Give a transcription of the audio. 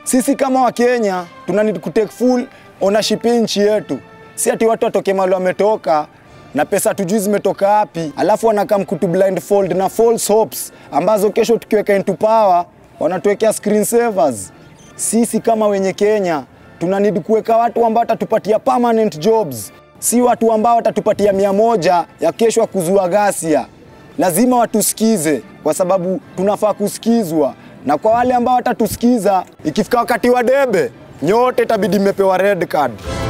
Sisi kama wa Kenya tuna need to take full ownership nchi yetu. Si ati watu watoke mahali wametoka na pesa tujui zimetoka wapi, alafu wanakam kutu blindfold na false hopes ambazo kesho tukiweka into power wanatuwekea screen savers. Sisi kama wenye Kenya tuna need kuweka watu ambao watatupatia permanent jobs, si watu ambao watatupatia 100 ya kesho kuzua ghasia. Lazima watusikize kwa sababu tunafaa kusikizwa, na kwa wale ambao watatusikiza ikifika wakati wa debe nyote itabidi mmepewa red card.